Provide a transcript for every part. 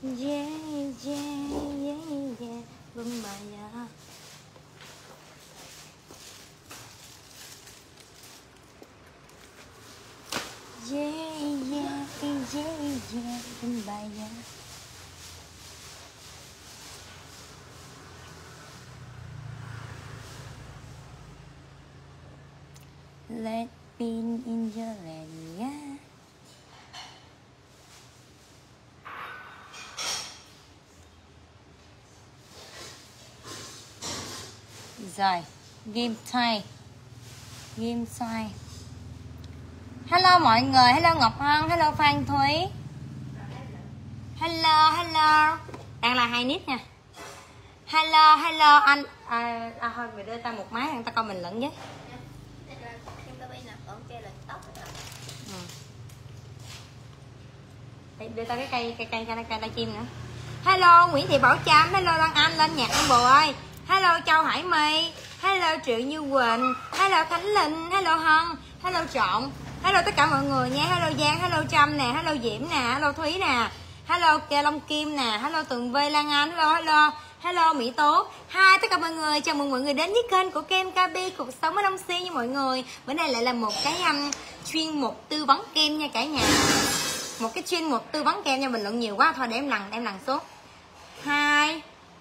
Yeah, yeah, yeah, yeah. Bumbaya. Yeah, yeah, yeah, yeah. Bumbaya. Let me in your land, yeah. Rồi, game time. Game time. Hello mọi người, hello Ngọc Hân, hello Phan Thúy. Hello, hello. Đang là hai nick nha. Hello, hello anh. Thôi mình đưa ta một máy, người ta coi mình lẫn với. Đưa tao cái cây chim nữa. Hello Nguyễn Thị Bảo Trâm, hello Lan Anh lên nhạc em bồ ơi. Hello Châu Hải My, hello Triệu Như Quỳnh, hello Khánh Linh, hello Hân, hello Trọn, hello tất cả mọi người nha. Hello Giang, hello Trâm nè, hello Diễm nè, hello Thúy nè, hello Long Kim nè, hello Tường Vi, Lan Anh, hello Mỹ Tố. Hi tất cả mọi người, chào mừng mọi người đến với kênh của Kem KB cuộc sống ở Đông Si nha mọi người. Bữa nay lại là một cái chuyên mục tư vấn kem nha cả nhà. Một cái chuyên mục tư vấn kem nha, bình luận nhiều quá thôi để em lần số. Hi.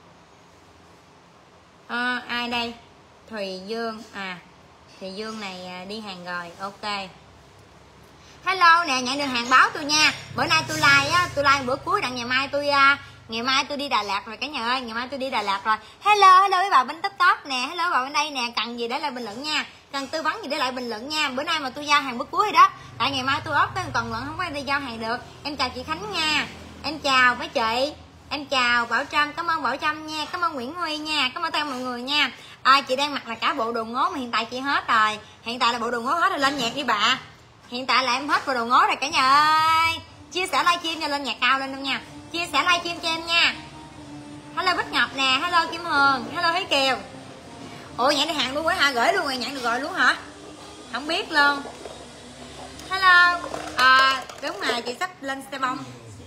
Ai đây? Thùy Dương. Thùy Dương này đi hàng rồi. Ok. Hello nè, nhận được hàng báo tôi nha. Bữa nay tôi like bữa cuối đặng ngày mai tôi đi Đà Lạt rồi cả nhà ơi, ngày mai tôi đi Đà Lạt rồi. Hello với bà bên TikTok nè, hello bà bên đây nè, cần gì để lại bình luận nha. Cần tư vấn gì để lại bình luận nha. Bữa nay mà tôi giao hàng bữa cuối rồi đó. Tại ngày mai tôi off tới 1 tuần lận không có đi giao hàng được. Em chào chị Khánh nha. Em chào mấy chị. Em chào Bảo Trâm, cảm ơn Bảo Trâm nha, cảm ơn Nguyễn Huy nha, cảm ơn tất cả mọi người nha. Chị đang mặc là cả bộ đồ ngố mà hiện tại chị hết rồi. Hiện tại là bộ đồ ngố hết rồi, lên nhạc đi bà. Hiện tại là em hết bộ đồ ngố rồi cả nhà ơi. Chia sẻ livestream cho lên nhạc cao lên luôn nha. Chia sẻ livestream cho em nha. Hello Bích Ngọc nè, hello Kim Hường, hello Thúy Kiều. Ủa nhận được hàng luôn á hả? Gửi luôn rồi, nhận được rồi luôn hả? Không biết luôn. Hello. Đúng mà chị sắp lên xe bông.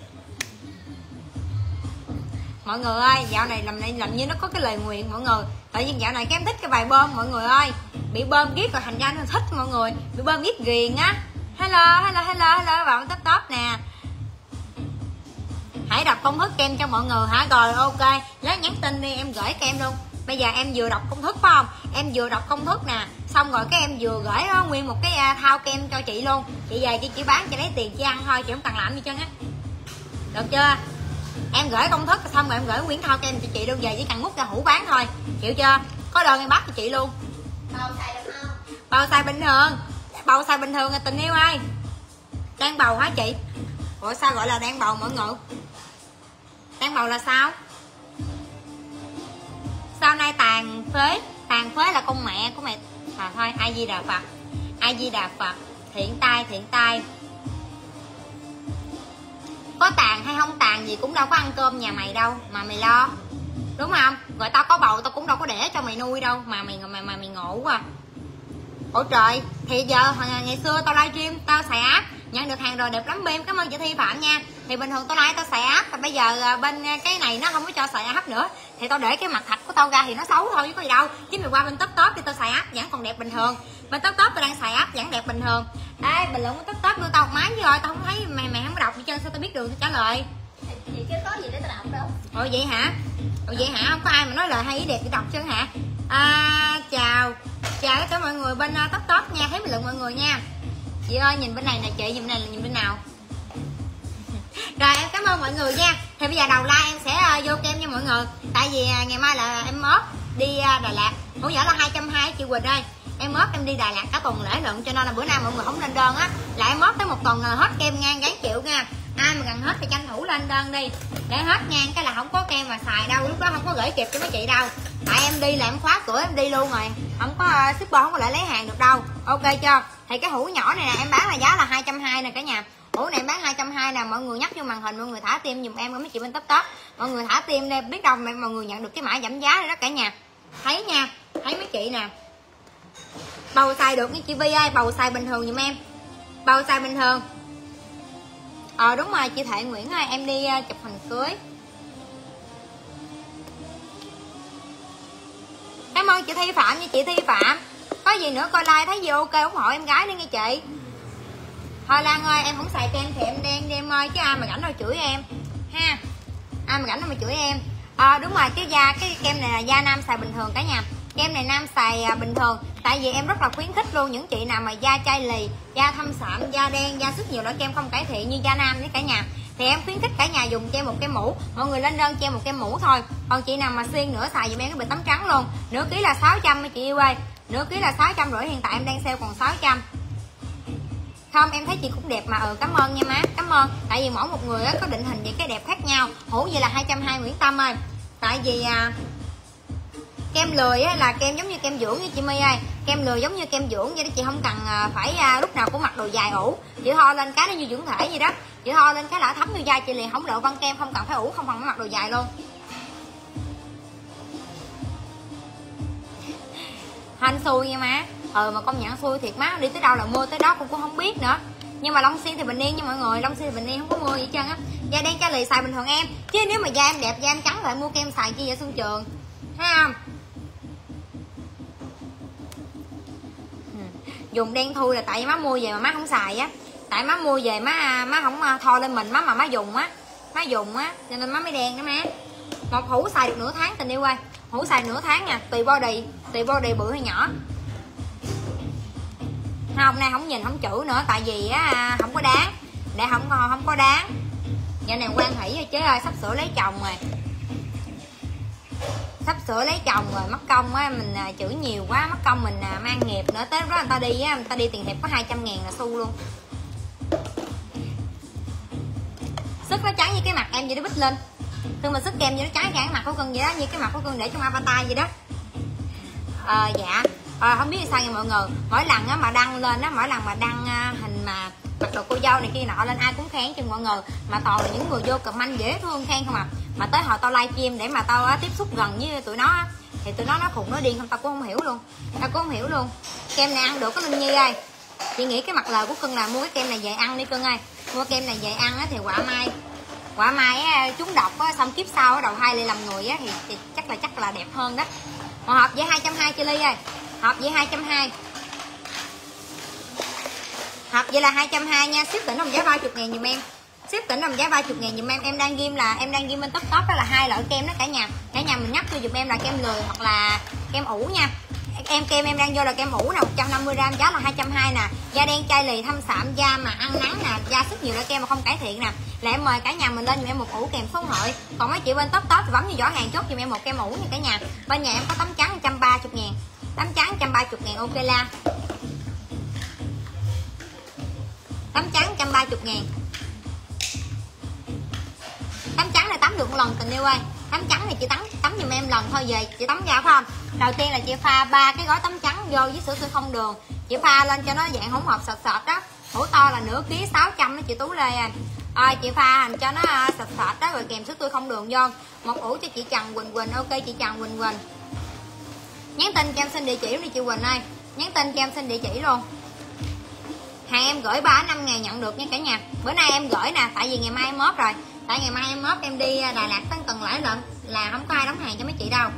Mọi người ơi, dạo này làm như nó có cái lời nguyện mọi người. Tự nhiên dạo này em thích cái bài bơm mọi người ơi. Bị bơm ghét rồi thành ra nó thích mọi người. Bị bơm ghét ghiền á. Hello bạn top nè. Hãy đọc công thức kem cho mọi người hả? Rồi ok, lát nhắn tin đi em gửi kem luôn. Bây giờ em vừa đọc công thức phải không? Em vừa đọc công thức nè, xong rồi cái em vừa gửi nguyên một cái thao kem cho chị luôn. Chị về chị chỉ bán cho lấy tiền chị ăn thôi, chị không cần làm gì trơn á. Được chưa? Em gửi công thức xong rồi em gửi nguyên thao kem cho chị luôn, về chỉ cần múc ra hũ bán thôi. Chịu chưa? Có đơn em bắt cho chị luôn. Bầu xài được không? Bầu xài bình thường. Bầu xài bình thường là tình yêu ơi. Đang bầu hả chị? Ủa sao gọi là đang bầu mọi người? Đang bầu là sao? Sau nay tàn phế là con mẹ của mẹ. Thôi A Di Đà Phật. A Di Đà Phật. Thiện tai. Có tàn hay không tàn gì cũng đâu có ăn cơm nhà mày đâu mà mày lo, đúng không? Rồi tao có bầu tao cũng đâu có để cho mày nuôi đâu mà mày ngộ quá. Ủa trời, thì giờ ngày xưa tao livestream tao xài app, nhận được hàng rồi đẹp lắm Bim, cảm ơn chị Thi Phạm nha. Thì bình thường tao like tao xài app, và bây giờ bên cái này nó không có cho xài app nữa, thì tao để cái mặt thật của tao ra thì nó xấu thôi chứ có gì đâu. Chứ mày qua bên top thì tao xài app vẫn còn đẹp bình thường. Bên top tao đang xài app vẫn đẹp bình thường. Ê, bình luận của top đưa tao một máy chứ rồi tao không thấy mày không có đọc gì trơn, sao tao biết được tao trả lời. Chị chứ có gì để tao đọc đâu. Ồ vậy hả? Không có ai mà nói lời hay ý đẹp để đọc chứ hả? Chào tất cả mọi người bên top nha, thấy bình luận mọi người nha. Chị ơi nhìn bên này nè chị, nhìn bên này là nhìn bên nào? Rồi em cảm ơn mọi người nha. Thì bây giờ đầu like em sẽ vô kem nha mọi người. Tại vì ngày mai là em off đi Đà Lạt. Hổ nhỏ là 220 chị Quỳnh ơi. Em off em đi Đà Lạt cả tuần lễ lận, cho nên là bữa nay mọi người không lên đơn á, là em off tới 1 tuần là hết kem ngang gán chịu nha. Ai mà gần hết thì tranh thủ lên đơn đi để hết ngang, cái là không có kem mà xài đâu, lúc đó không có gửi kịp cho mấy chị đâu. Tại em đi là em khóa cửa em đi luôn rồi, không có shipper không có lại lấy hàng được đâu. Ok chưa? Thì cái hũ nhỏ này nè em bán là giá là 220 nè cả nhà. Hũ này em bán 220 nè, mọi người nhắc vô màn hình, mọi người thả tim giùm em với mấy chị bên top. Mọi người thả tim đây, biết đâu mọi người nhận được cái mã giảm giá này đó cả nhà. Thấy nha, thấy mấy chị nè. Bầu xài được nha chị Vi ơi, bầu xài bình thường giùm em. Bầu xài bình thường. Đúng rồi chị Thệ Nguyễn ơi, em đi chụp hình cưới. Cảm ơn chị Thi Phạm nha chị Thi Phạm. Có gì nữa coi like thấy gì ok ủng hộ em gái đi nghe chị. Thôi Lan ơi, em không xài kem thì em đen đi em ơi, chứ ai mà rảnh đâu chửi em ha. Ai mà rảnh đâu mà chửi em. Đúng rồi, cái kem này là da nam xài bình thường cả nhà. Kem này nam xài bình thường. Tại vì em rất là khuyến khích luôn những chị nào mà da chai lì, da thâm sạm, da đen, da sức nhiều loại kem không cải thiện như da nam đấy cả nhà. Thì em khuyến khích cả nhà dùng cho em một kem mũ. Mọi người lên đơn cho em một kem mũ thôi. Còn chị nào mà xuyên nữa xài dùm em cái bịch tắm trắng luôn. Nửa ký là 600 mấy chị yêu ơi. Nửa ký là 650, hiện tại em đang sale còn 600. Không, em thấy chị cũng đẹp mà. Cảm ơn nha má, cảm ơn. Tại vì mỗi một người có định hình về cái đẹp khác nhau. Hữu vậy là 220 Nguyễn Tâm ơi. Tại vì kem lười là kem giống như kem dưỡng như chị My ơi. Kem lười giống như kem dưỡng vậy đó, chị không cần phải lúc nào cũng mặc đồ dài ủ. Chị thoa lên cái nó như dưỡng thể vậy đó. Chị thoa lên cái là thấm vô da chị liền, không lộ vân kem, không cần phải ủ, không cần phải mặc đồ dài luôn. Hên xui nha má. Mà công nhận xui thiệt má, đi tới đâu là mua tới đó cũng không biết nữa. Nhưng mà Long Xuyên thì bình yên nha mọi người, Long Xuyên thì bình yên, không có mua gì hết trơn á. Da đen chai lì xài bình thường em, chứ nếu mà da em đẹp, da em trắng lại mua kem xài chi vậy Xuân Trường, thấy không? Dùng đen thui là tại vì má mua về mà má không xài á. Tại má mua về má không tho lên mình, má dùng á, cho nên má mới đen đó má. Một hũ xài được nửa tháng tình yêu ơi, hũ xài nửa tháng nha, tùy body bự hay nhỏ. Hôm nay không nhìn không chữ nữa, tại vì không có đáng, để không có đáng. Giờ này quan hỷ rồi chứ ơi, sắp sửa lấy chồng rồi, mất công á, mình chữ nhiều quá, mất công mình mang nghiệp nữa. Tới đó người ta đi tiền hiệp có 200.000 là xu luôn. Sức nó trắng như cái mặt em vậy đó Bích Linh. Khi mà sức kem như nó trắng cái mặt của Cưng vậy đó, như cái mặt của Cưng để trong avatar vậy đó. Dạ. Không biết sao nha mọi người, mỗi lần mà đăng lên á, mỗi lần mà đăng hình mà mặc đồ cô dâu này kia nọ lên ai cũng khen chứ mọi người, mà toàn là những người vô comment dễ thương khen không à. Mà tới hồi tao livestream để mà tao tiếp xúc gần với tụi nó thì tụi nó khùng nó điên không, tao cũng không hiểu luôn. Kem này ăn được có Linh Nhi ơi. Chị nghĩ cái mặt lời của Cưng là mua cái kem này về ăn đi Cưng ơi. Mua kem này về ăn thì quả mai trúng độc xong kiếp sau đầu thai lại làm người thì chắc là đẹp hơn đó. Một hộp với 220 chị Ly ơi. Hộp với 220. Hộp vậy là 220 nha, ship tỉnh đồng giá 30.000 giùm em. Ship tỉnh đồng giá 30.000 giùm em. Em đang ghim bên top đó là hai loại kem đó cả nhà. Cả nhà mình nhắc cho giùm em là kem lười hoặc là kem ủ nha. Kem em đang vô là kem ủ nè, 150g giá là 220 nè. Da đen chai lì thâm sạm, da mà ăn nắng nè, da sức nhiều loại kem mà không cải thiện nè. Là em mời cả nhà mình lên giùm em một ủ kèm số điện thoại. Còn mấy chị bên top thì bấm như giỏ hàng chốt giùm em một kem ủ nha cả nhà. Bên nhà em có tấm trắng 130.000. Tấm trắng 130.000 ok la. Tấm trắng 130.000. Tấm trắng này tắm được một lần tình yêu ơi. Tấm trắng này chị tắm giùm em lần thôi về chị tắm ra phải không? Đầu tiên là chị pha 3 cái gói tấm trắng vô với sữa tươi không đường. Chị pha lên cho nó dạng hỗn hợp sệt đó. Hũ to là nửa ký 600 đó chị Tú Lê à. Chị pha hành cho nó sệt đó rồi kèm sữa tươi không đường vô. Một ủ cho chị Trần Quỳnh. Ok chị Trần Quỳnh. Nhắn tin cho em xin địa chỉ đi chị Quỳnh ơi. Nhắn tin cho em xin địa chỉ luôn. Hàng em gửi 3-5 ngày nhận được nha cả nhà. Bữa nay em gửi nè, tại vì ngày mai em mốt rồi. Tại ngày mai em mốt em đi Đà Lạt Tân Cần Lãi lận là không có ai đóng hàng cho mấy chị đâu.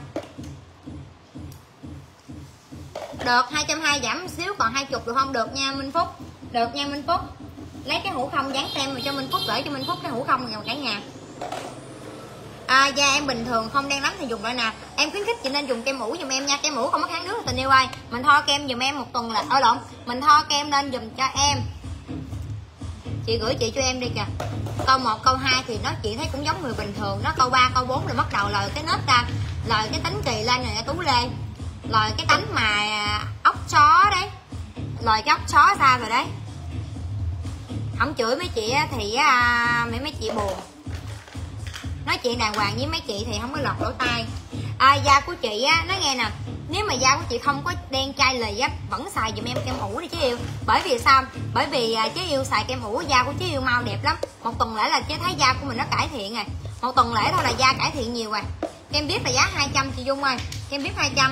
Được 220 giảm xíu còn 20 được không? Được nha Minh Phúc. Được nha Minh Phúc. Lấy cái hũ không dán tem rồi cho Minh Phúc, gửi cho Minh Phúc cái hũ không rồi cả nhà. Da em bình thường không đen lắm thì dùng loại nào? Em khuyến khích chị nên dùng kem mũ giùm em nha. Kem mũ không có kháng nước tình yêu ơi. Mình thoa kem giùm em một tuần là mình thoa kem lên giùm cho em. Chị gửi chị cho em đi kìa. Câu 1, câu 2 thì nó chị thấy cũng giống người bình thường. Nó câu 3, câu 4 rồi bắt đầu lời cái nết ra. Lời cái tính kỳ lên rồi Tú Lê. Lời cái tánh mà ốc chó đấy. Lời cái ốc chó ra rồi đấy. Không chửi mấy chị thì mấy chị buồn. Nói chuyện đàng hoàng với mấy chị thì không có lọt lỗ tai. Da của chị nó nghe nè, nếu mà da của chị không có đen chai lì vẫn xài giùm em kem ủ đi chứ yêu. Bởi vì sao? Bởi vì chứ yêu xài kem ủ da của chứ yêu mau đẹp lắm. Một tuần lễ là chứ thấy da của mình nó cải thiện rồi. Một tuần lễ thôi là da cải thiện nhiều rồi. Kem bếp là giá 200 chị Dung ơi. Kem bếp 200.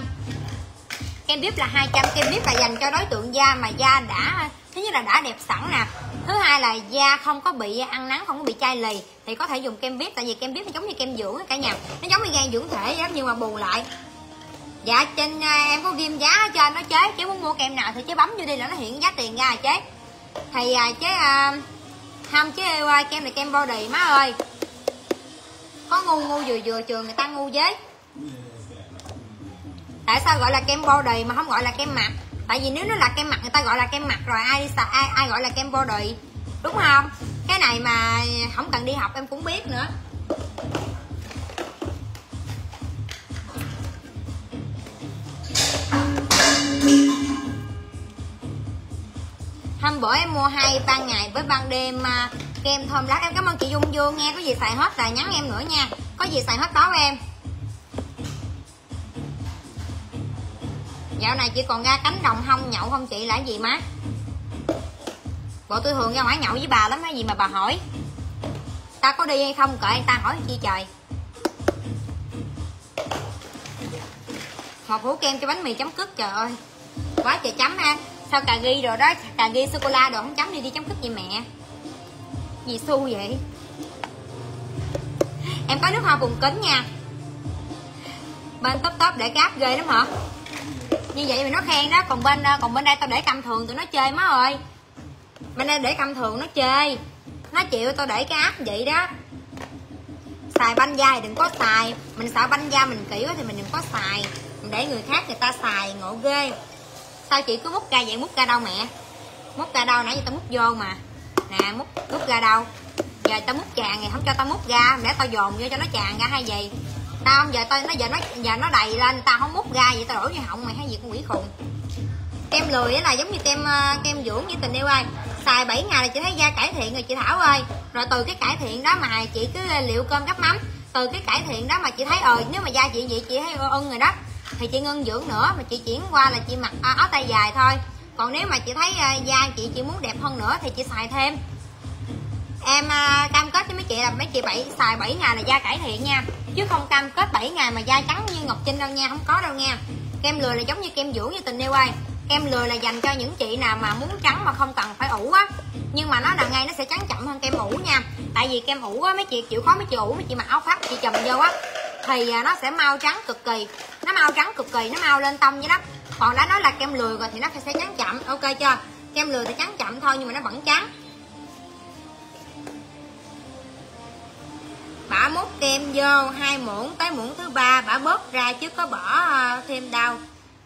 Kem bếp là 200. Kem bếp là dành cho đối tượng da mà da đã thứ nhất là đã đẹp sẵn nè, Thứ hai là da không có bị ăn nắng, không có bị chai lì thì có thể dùng kem VIP, tại vì kem VIP nó giống như kem dưỡng cả nhà, nó giống như gan dưỡng thể đó, nhưng mà bù lại. Dạ trên em có ghim giá ở trên đó chế muốn mua kem nào thì chế bấm vô đi là nó hiện giá tiền ra chế. Thì chế không chế yêu kem này kem body má ơi. Có ngu vừa trường người ta ngu với. Tại sao gọi là kem body mà không gọi là kem mặt? Tại vì nếu nó là kem mặt người ta gọi là kem mặt rồi, ai gọi là kem body, đúng không? Cái này mà không cần đi học em cũng biết nữa. Hôm bữa em mua 2 ban ngày với ban đêm kem thơm lát. Em cảm ơn chị Dung Dương nha. Có gì xài hết là nhắn em nữa nha. Có gì xài hết báo em. Dạo này chị còn ra cánh đồng không nhậu không chị, là gì má? Bộ tôi thường ra ngoài nhậu với bà lắm, cái gì mà bà hỏi. Ta có đi hay không kệ ta hỏi chi trời. Một hũ kem cho bánh mì chấm cứt, trời ơi quá trời chấm ha. Sao cà ri rồi đó, cà ri sô cô la đồ không chấm đi chấm cứt vậy mẹ? Gì xu vậy? Em có nước hoa vùng kính nha. Bên top để cáp ghê lắm hả? Như vậy mà nó khen đó, còn bên đây tao để căm thường tụi nó chơi má ơi. Bên đây để căm thường nó chơi. Nó chịu tao để cái app vậy đó. Xài banh da thì đừng có xài. Mình sợ banh da mình kỹ quá thì mình đừng có xài. Mình để người khác người ta xài ngộ ghê. Sao chị cứ múc ra vậy? Múc ra đâu mẹ? Múc ra đâu? Nãy giờ tao múc vô mà. Nè múc ra đâu? Giờ tao múc tràn thì không cho tao múc ra, để tao dồn vô cho nó tràn ra hay gì? Tao không, giờ nó đầy lên tao không múc ra vậy tao đổ vô họng mày hay gì con quỷ khùng. Kem lười là giống như kem dưỡng với tình yêu ơi. Xài 7 ngày là chị thấy da cải thiện rồi chị Thảo ơi. Rồi từ cái cải thiện đó mà chị cứ liệu cơm gắp mắm. Từ cái cải thiện đó mà chị thấy nếu mà da chị vậy chị thấy ưng rồi đó thì chị ngưng dưỡng nữa, mà chị chuyển qua là chị mặc áo tay dài thôi. Còn nếu mà chị thấy da chị muốn đẹp hơn nữa thì chị xài thêm. Em cam kết với mấy chị là mấy chị xài 7 ngày là da cải thiện nha, chứ không cam kết 7 ngày mà da trắng như Ngọc Trinh đâu nha, không có đâu nha. Kem lười là giống như kem dưỡng như tình yêu ơi. Kem lười là dành cho những chị nào mà muốn trắng mà không cần phải ủ á, nhưng mà nó là ngay nó sẽ trắng chậm hơn kem ủ nha. Tại vì kem ủ á mấy chị chịu khó mấy chị ủ, mấy chị mặc áo khoác chị chùm vô á thì nó sẽ mau trắng cực kỳ, nó mau lên tông vậy đó. Còn đã nói là kem lười rồi thì nó sẽ trắng chậm, ok chưa? Kem lười thì trắng chậm thôi nhưng mà nó vẫn trắng. Bả múc kem vô 2 muỗng tới muỗng thứ 3 bả bớt ra chứ có bỏ thêm đâu,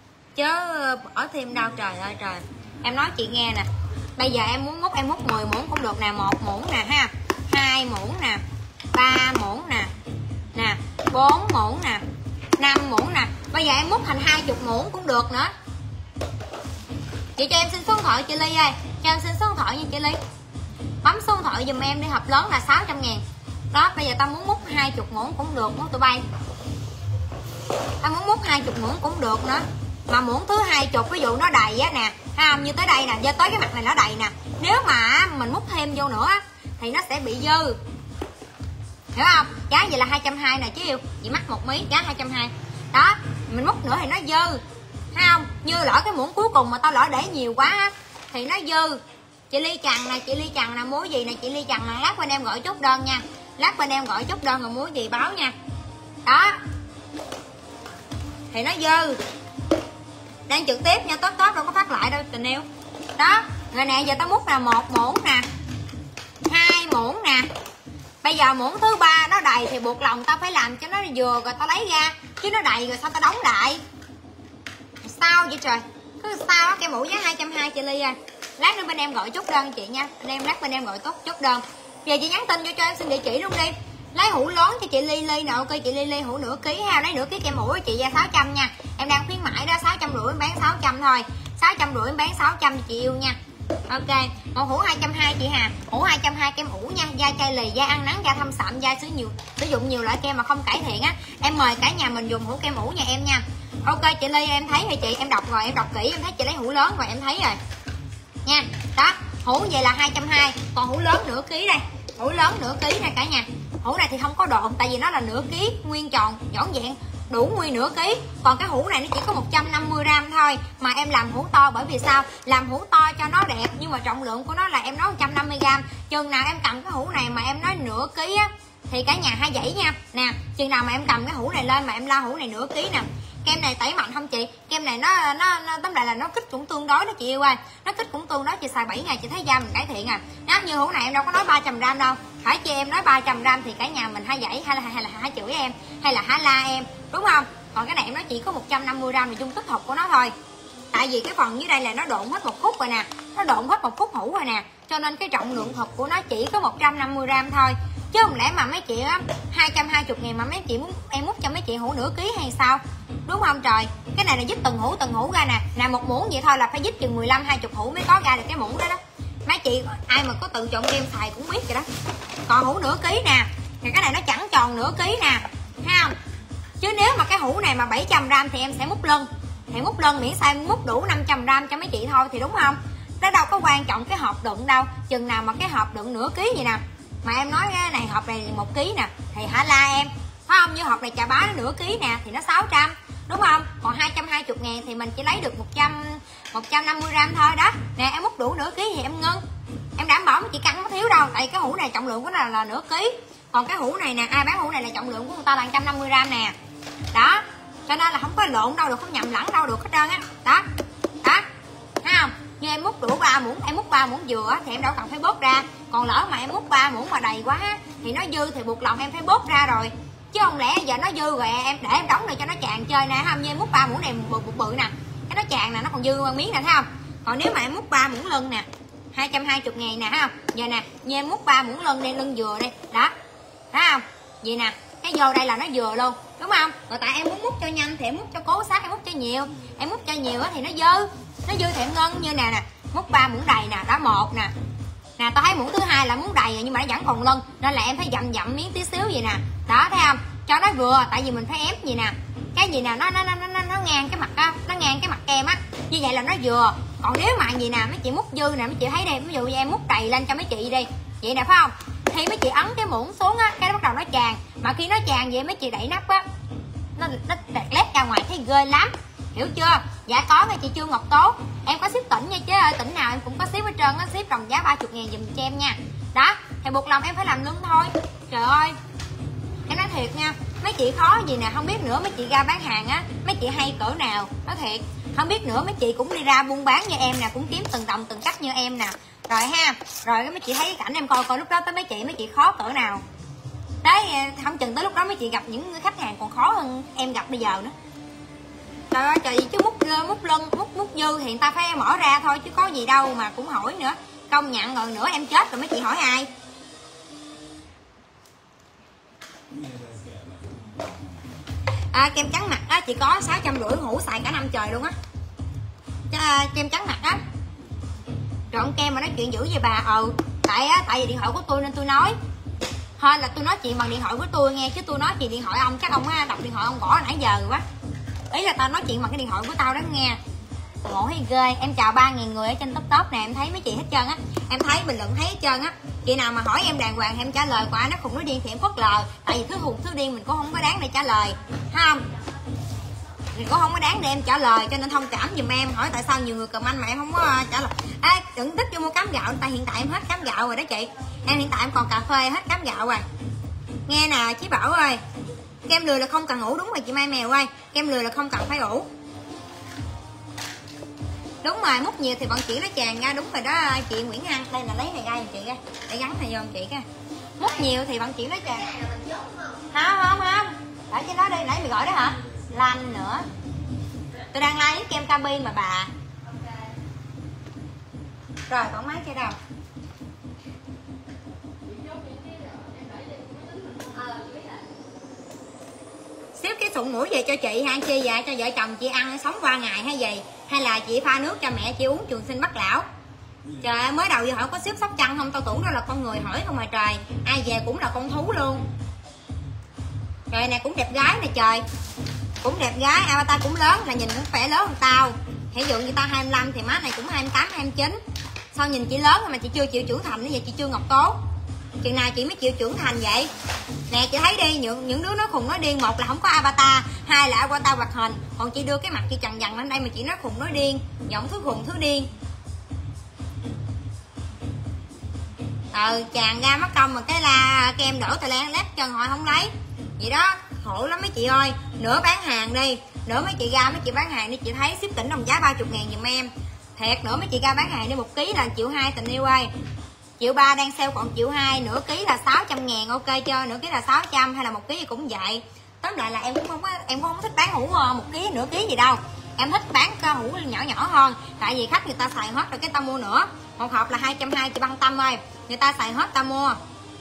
trời ơi trời. Em nói chị nghe nè, bây giờ em muốn múc em múc 10 muỗng cũng được nè, 1 muỗng nè ha, 2 muỗng nè, 3 muỗng nè, 4 muỗng nè, 5 muỗng nè. Bây giờ em múc thành 20 muỗng cũng được nữa. Chị cho em xin số điện thoại chị Ly ơi, cho em xin số điện thoại nha chị Ly. Bấm số điện thoại giùm em đi, hộp lớn là 600.000. Đó, bây giờ tao muốn múc 20 muỗng cũng được, muốn tụi bay. Tao muốn múc 20 muỗng cũng được nữa. Mà muỗng thứ 20 ví dụ nó đầy á nè, thấy không? Như tới đây nè, do tới cái mặt này nó đầy nè. Nếu mà mình múc thêm vô nữa thì nó sẽ bị dư. Hiểu không? Giá vậy là 220 nè chứ yêu. Chị mắc 1 mí giá 220. Đó, mình múc nữa thì nó dư. Thấy không? Như lỡ cái muỗng cuối cùng mà tao lỡ để nhiều quá á thì nó dư. Chị Ly Trần nè, muối gì nè, chị Ly Trần là lát bên em gọi chốt đơn nha. Lát bên em gọi chốt đơn rồi muối gì báo nha. Đó. Thì nó dư. Đang trực tiếp nha, tốt đâu có phát lại đâu tình yêu. Đó, rồi nè giờ tao múc là 1 muỗng nè, 2 muỗng nè. Bây giờ muỗng thứ 3 nó đầy thì buộc lòng tao phải làm cho nó vừa rồi tao lấy ra, chứ nó đầy rồi sao tao đóng lại. Sao vậy trời? Cứ sao á, cái mũ giá 220 chị Ly à. Lát nữa bên em gọi chốt đơn chị nha. Lát bên em gọi chốt đơn. Giờ chị nhắn tin cho em xin địa chỉ luôn đi. Lấy hũ lớn cho chị Ly nè, ok chị Ly hũ nửa ký ha, lấy nửa ký kem hũ chị ra 600 nha. Em đang khuyến mãi đó, 650 em bán 600 thôi. 650 em bán 600 chị yêu nha. Ok, một hũ 220 chị Hà. Hũ 220 kem ủ nha, da chai lì, da ăn nắng, da thâm sạm, da sử dụng nhiều loại kem mà không cải thiện á. Em mời cả nhà mình dùng hũ kem ủ nhà em nha. Ok chị Ly em thấy rồi chị, em đọc rồi, em đọc kỹ em thấy chị lấy hũ lớn rồi em thấy rồi. Nha. Đó, hũ vậy là 220, còn hũ lớn nửa ký đây. Hũ lớn nửa ký nè cả nhà. Hũ này thì không có độn tại vì nó là nửa ký nguyên tròn, dọn dẹn. đủ nguyên nửa ký. Còn cái hũ này nó chỉ có 150g thôi, mà em làm hũ to bởi vì sao? Làm hũ to cho nó đẹp, nhưng mà trọng lượng của nó là em nói 150g. Chừng nào em cầm cái hũ này mà em nói nửa ký á thì cả nhà hay dãy nha. Nè, chừng nào mà em cầm cái hũ này lên mà em la hũ này nửa ký nè. Kem này tẩy mạnh không chị? Kem này nó tóm lại là nó kích cũng tương đối đó chị yêu ơi. Nó kích cũng tương đối, chị xài 7 ngày chị thấy da mình cải thiện à. Đó, như hũ này em đâu có nói 300g đâu. Phải chị em nói 300g thì cả nhà mình hay dãy hay là hay chửi em, hay là hay la em, đúng không? Còn cái này em nói chỉ có 150g là dung tích thật của nó thôi. Tại vì cái phần dưới đây là nó độn hết một khúc rồi nè, nó độn hết một khúc hũ rồi nè, cho nên cái trọng lượng thật của nó chỉ có 150g thôi. Chứ không lẽ mà mấy chị á 220.000 mà mấy chị muốn em múc cho mấy chị hũ nửa ký hay sao, đúng không trời? Cái này là dứt từng hũ ra nè. Nè, một muỗng vậy thôi là phải dứt chừng 15-20 hũ mới có ra được cái muỗng đó đó. Mấy chị ai mà có tự chọn kem xài cũng biết vậy đó. Còn hũ nửa ký nè, thì cái này nó chẳng tròn nửa ký nè, thấy không? Chứ nếu mà cái hũ này mà 700g thì em sẽ múc lân. Thì múc lân miễn sao em múc đủ 500g cho mấy chị thôi thì đúng không? Nó đâu có quan trọng cái hộp đựng đâu. Chừng nào mà cái hộp đựng nửa ký vậy nè, mà em nói cái này hộp này 1 ký nè thì hả la em, phải không? Như hộp này chà bá nửa ký nè thì nó 600, đúng không? Còn 220.000 thì mình chỉ lấy được 150g thôi đó. Nè, em múc đủ nửa ký thì em ngưng. Em đảm bảo mấy chị cân có thiếu đâu. Tại cái hũ này trọng lượng của nó là nửa ký. Còn cái hũ này nè, ai bán hũ này là trọng lượng của người ta là 150g nè. Đó, cho nên là không có lộn đâu được, không nhầm lẫn đâu được hết trơn á. Đó, đó, thấy không? Như em múc đủ 3 muỗng, em múc 3 muỗng dừa thì em đâu cần phải bớt ra. Còn lỡ mà em múc 3 muỗng mà đầy quá thì nó dư thì buộc lòng em phải bớt ra rồi. Chứ không lẽ giờ nó dư rồi em để em đóng lại cho nó tràn chơi nè, không? Như em múc 3 muỗng này bự nè, cái nó tràn nè, nó còn dư miếng nè, thấy không? Còn nếu mà em múc 3 muỗng lân nè, 220.000 nè, thấy không? Giờ nè, như em múc 3 muỗng lân đây, lân dừa đây, đó, thấy không? Vậy nè, cái vô đây là nó dừa luôn, đúng không? Rồi tại em muốn múc cho nhanh thì em múc cho cố sát, em múc cho nhiều. Em múc cho nhiều thì nó dư thì em ngân. Như nè, múc 3 muỗng đầy nè, đó, 1 nè. Nè, tôi thấy muỗng thứ hai là muỗng đầy rồi nhưng mà nó vẫn còn lân, nên là em phải dặm miếng tí xíu vậy nè. Đó, thấy không? Cho nó vừa, tại vì mình phải ép gì nè. Cái gì nè, nó ngang cái mặt á, nó ngang cái mặt kem á. Như vậy là nó vừa. Còn nếu mà gì nè, mấy chị múc dư nè, mấy chị thấy đây, ví dụ như em múc đầy lên cho mấy chị đi. Vậy nè, phải không? Thì mấy chị ấn cái muỗng xuống á, cái nó bắt đầu nó tràn. Mà khi nó tràn vậy mấy chị đẩy nắp á, nó lét ra ngoài thấy ghê lắm. Hiểu chưa? Dạ có nghe chị Trương Ngọc Tố. Em có ship tỉnh nha chứ ơi, tỉnh nào em cũng có ship hết trơn á, ship đồng giá 30.000 giùm cho em nha. Đó, thì buộc lòng em phải làm lưng thôi. Trời ơi, em nói thiệt nha, mấy chị khó gì nè, không biết nữa mấy chị ra bán hàng á, mấy chị hay cỡ nào, nói thiệt. Không biết nữa mấy chị cũng đi ra buôn bán như em nè, cũng kiếm từng đồng từng cách như em nè. Rồi ha, rồi mấy chị thấy cái cảnh em coi lúc đó tới mấy chị khó cỡ nào. Đấy, không chừng tới lúc đó mấy chị gặp những khách hàng còn khó hơn em gặp bây giờ nữa. Trời ơi trời, chứ múc lân múc dư thì người ta phải mở ra thôi chứ có gì đâu mà cũng hỏi nữa. Công nhận rồi nữa em chết rồi mấy chị hỏi ai? Kem trắng mặt á chị có 650 hũ xài cả năm trời luôn á. Kem trắng mặt á. Trộn kem mà nói chuyện dữ vậy bà. Tại vì điện thoại của tôi nên tôi nói. Thôi là tôi nói chuyện bằng điện thoại của tôi nghe, chứ tôi nói chuyện điện thoại ông chắc ông đọc điện thoại ông gõ nãy giờ rồi quá. Ý là tao nói chuyện bằng cái điện thoại của tao đó nghe. Ngộ hay ghê. Em chào 3.000 người ở trên top nè, em thấy mấy chị hết trơn á. Em thấy bình luận thấy hết trơn á. Chị nào mà hỏi em đàng hoàng em trả lời, quả nó khùng nó điên thì em phớt lờ. Tại vì thứ hùng thứ điên mình cũng không có đáng để trả lời, thấy không? Mình cũng không có đáng để em trả lời, cho nên thông cảm giùm em. Hỏi tại sao nhiều người comment mà em không có trả lời. Đừng tích cho mua cám gạo, tại hiện tại em hết cám gạo rồi đó chị. Em hiện tại em còn cà phê hết cám gạo rồi. Nghe nè Chí Bảo ơi, kem lười là không cần ủ, đúng rồi chị Mai Mèo ơi, kem lười là không cần phải ủ. Đúng rồi, múc nhiều thì vận chuyển nó tràn ra, đúng rồi đó chị Nguyễn Hằng. Đây là lấy này ra giùm chị ra, để gắn này vô chị ra. Múc nhiều thì vận chuyển nó tràn. Không. Để trên đó đi, nãy mày gọi đó hả? Lanh nữa. Tôi đang like kem cabin mà bà. Rồi, còn máy chơi đâu? Xếp cái sụn mũi về cho chị ha, chi vậy cho vợ chồng chị ăn sống qua ngày hay gì, hay là chị pha nước cho mẹ chị uống trường sinh bất lão. Trời ơi, mới đầu giờ hỏi có xếp Sóc Trăng không, tao tưởng đó là con người hỏi không mà trời, ai về cũng là con thú luôn. Trời này cũng đẹp gái nè trời, cũng đẹp gái, avatar cũng lớn, là nhìn cũng khỏe lớn hơn tao. Ví dụ như tao 25 thì má này cũng 28, 29. Sao nhìn chị lớn mà chị chưa chịu trưởng thành như vậy chị Trương Ngọc Tố? Chừng nào chị mới chịu trưởng thành vậy? Nè chị thấy đi, những đứa nó khùng nó điên, một là không có avatar, hai là avatar hoạt hình, còn chị đưa cái mặt chị trần dằn lên đây mà chị nói khùng nói điên, giọng thứ khùng thứ điên. Chàng ra mất công mà cái la kem đổ tài lan lát chân họ không lấy vậy đó, khổ lắm mấy chị ơi. Nữa bán hàng đi, nữa mấy chị ra mấy chị bán hàng đi, chị thấy ship tỉnh Đồng giá 30.000 giùm em. Thiệt, nữa mấy chị ra bán hàng đi, 1 ký là 1,2 triệu tình yêu ơi. 1,3 triệu đang sale còn 1,2 triệu, nửa ký là 600.000, ok chưa? Nửa ký là 600 hay là 1 ký thì cũng vậy. Tóm lại là em cũng không thích bán hũ 1 ký nửa ký gì đâu, em thích bán cơ hũ nhỏ nhỏ hơn, tại vì khách người ta xài hết rồi cái tao mua nữa. Một hộp là 220 chị Băng Tâm ơi, người ta xài hết tao mua.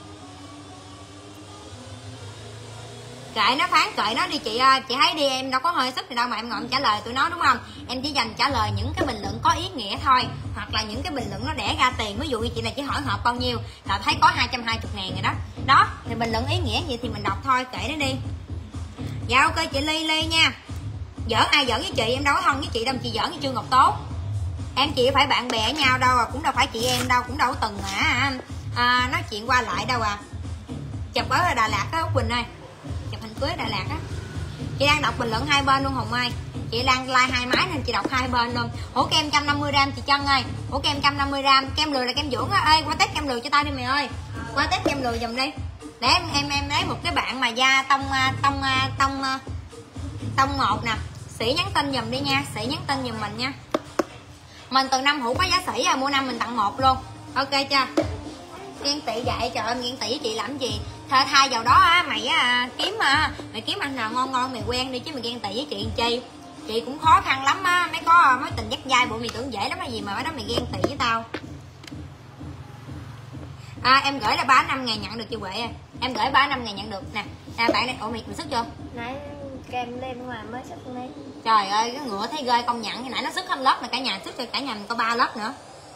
Kệ nó, phán kệ nó đi chị ơi. Chị thấy đi, em đâu có hơi sức gì đâu mà em ngồi em trả lời tụi nó đúng không? Em chỉ dành trả lời những cái bình luận có ý nghĩa thôi, hoặc là những cái bình luận nó đẻ ra tiền. Ví dụ như chị này chỉ hỏi hộp bao nhiêu là thấy có 220.000 rồi đó. Đó thì bình luận ý nghĩa gì thì mình đọc thôi, kệ nó đi. Dạ ok chị Ly nha. Giỡn ai giỡn với chị, em đâu có thân với chị đâu, chị giỡn với Trương Ngọc Tốt. Em chị phải bạn bè nhau đâu à, cũng đâu phải chị em đâu, cũng đâu có từng nói chuyện qua lại đâu à. Chụp ở Đà Lạt á Út Quỳnh ơi, chụp hình cưới Đà Lạt á. Chị đang đọc bình luận hai bên luôn Hồng ơi, chị đang like hai máy nên chị đọc hai bên luôn. Hũ kem 150g chị Trân ơi, hũ kem 150g, kem lười là kem dưỡng á. Ê qua test kem lười cho tao đi mày ơi, qua test kem lười giùm đi. Để em lấy một cái bạn mà da tông một nè, Sĩ nhắn tin giùm đi nha, Sĩ nhắn tin giùm mình nha. Mình từ 5 hũ có giá sỉ mua 5 mình tặng 1 luôn, ok chưa? Ghen tị vậy, trời ơi ghen tị với chị làm gì? Thay vào đó á mày mày kiếm anh nào ngon mày quen đi, chứ mày ghen tị với chị làm chi? Chị cũng khó khăn lắm á, mấy có mối tình dắt dai bộ mày tưởng dễ lắm hay gì mà ở đó mày ghen tị với tao. Em gửi là 35.000 nhận được chị Huệ ơi. Em gửi 35.000 nhận được nè. Bạn này, ủa mày sức chưa? Nãy kem lên ngoài mới sức lên. Trời ơi cái ngựa thấy ghê công nhận, hồi nãy nó sức hết lớp mà cả nhà sức cho cả nhà mình có 3 lớp nữa.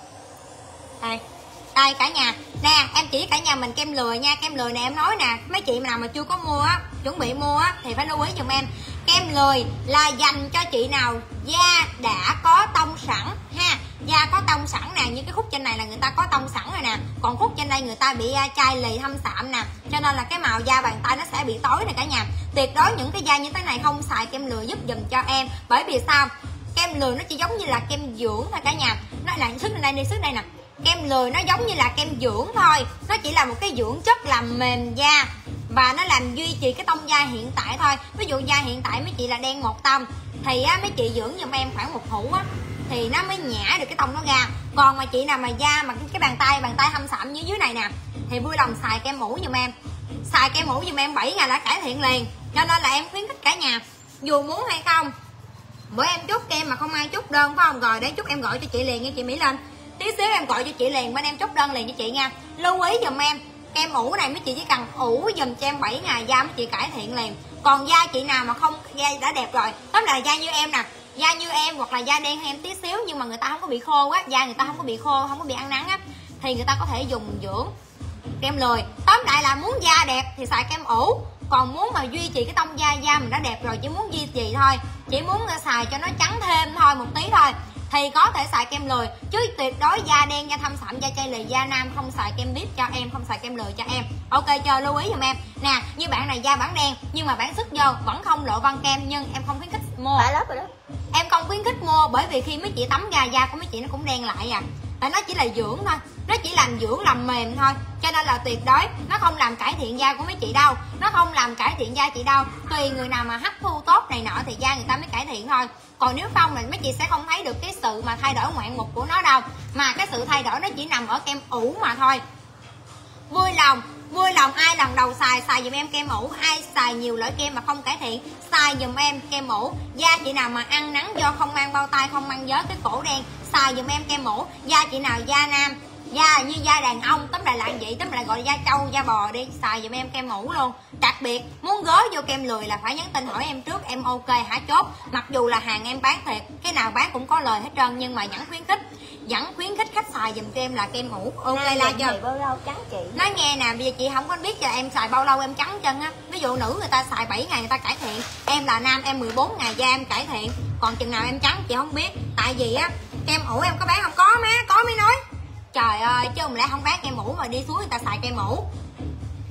Đây cả nhà nè, em chỉ cả nhà mình kem lười nha. Kem lười này em nói nè, mấy chị nào mà chưa có mua á, chuẩn bị mua á thì phải lưu ý giùm em. Kem lười là dành cho chị nào da đã có tông sẵn ha, da có tông sẵn nè, như cái khúc trên này là người ta có tông sẵn rồi nè, còn khúc trên đây người ta bị chai lì thâm sạm nè, cho nên là cái màu da bàn tay nó sẽ bị tối nè cả nhà. Tuyệt đối những cái da như thế này không xài kem lười giúp dùm cho em, bởi vì sao? Kem lười nó chỉ giống như là kem dưỡng thôi cả nhà. Nó là sức đây đi, sức đây nè. Kem lười nó giống như là kem dưỡng thôi, nó chỉ là một cái dưỡng chất làm mềm da và nó làm duy trì cái tông da hiện tại thôi. Ví dụ da hiện tại mấy chị là đen một tông thì á, mấy chị dưỡng giùm em khoảng 1 hũ á thì nó mới nhả được cái tông nó ra. Còn mà chị nào mà da mà cái bàn tay thâm sạm như dưới này nè thì vui lòng xài kem mũ giùm em. Xài kem mũ giùm em 7 ngày đã cải thiện liền. Cho nên là em khuyến khích cả nhà dù muốn hay không. Bữa em chốt kem mà không ai chốt đơn phải không? Rồi để chút em gọi cho chị liền nha chị Mỹ Lên. Tí xíu em gọi cho chị liền, bên em chốt đơn liền cho chị nha. Lưu ý giùm em, kem ủ này mấy chị chỉ cần ủ giùm cho em 7 ngày da mấy chị cải thiện liền. Còn da chị nào mà không, da đã đẹp rồi, tóm lại da như em nè, da như em hoặc là da đen hơn em tí xíu nhưng mà người ta không có bị khô á, da người ta không có bị khô, không có bị ăn nắng á, thì người ta có thể dùng dưỡng kem lười. Tóm lại là muốn da đẹp thì xài kem ủ, còn muốn mà duy trì cái tông da mình đã đẹp rồi, chỉ muốn duy trì thôi, chỉ muốn xài cho nó trắng thêm thôi một tí thôi thì có thể xài kem lười, chứ tuyệt đối da đen, da thâm sạm, da chai lì, da nam không xài kem dip cho em, không xài kem lười cho em, ok chưa? Lưu ý giùm em nè. Như bạn này da bản đen nhưng mà bạn sức vô vẫn không lộ vân kem, nhưng em không khuyến khích mua. Phải lớp rồi đó. Em không khuyến khích mua bởi vì khi mấy chị tắm ra da của mấy chị nó cũng đen lại à, tại nó chỉ là dưỡng thôi, nó chỉ làm dưỡng làm mềm thôi, cho nên là tuyệt đối nó không làm cải thiện da của mấy chị đâu, nó không làm cải thiện da chị đâu. Tùy người nào mà hấp thu tốt này nọ thì da người ta mới cải thiện thôi, còn nếu không là mấy chị sẽ không thấy được cái sự mà thay đổi ngoạn mục của nó đâu, mà cái sự thay đổi nó chỉ nằm ở kem ủ mà thôi. Vui lòng ai lần đầu xài giùm em kem ủ, ai xài nhiều loại kem mà không cải thiện xài giùm em kem ủ. Da chị nào mà ăn nắng do không mang bao tay, không mang giới, cái cổ đen xài giùm em kem ủ. Da chị nào da nam, da như da đàn ông, tóm lại là vậy, tóm lại gọi da trâu da bò đi, xài giùm em kem ủ luôn. Đặc biệt muốn gói vô kem lười là phải nhắn tin hỏi em trước, em ok hả chốt. Mặc dù là hàng em bán thiệt, cái nào bán cũng có lời hết trơn, nhưng mà vẫn khuyến khích khách xài giùm cho em là kem ủ, ok la chưa? Bao lâu trắng chị? Nói nghe nè, bây giờ chị không có biết là em xài bao lâu em trắng chân á. Ví dụ nữ người ta xài 7 ngày người ta cải thiện, em là nam em 14 ngày da em cải thiện, còn chừng nào em trắng chị không biết. Tại vì á kem ủ em có bán không? Có má, có mới nói. Trời ơi, chứ không lẽ không bán kem ủ mà đi xuống người ta xài kem ủ.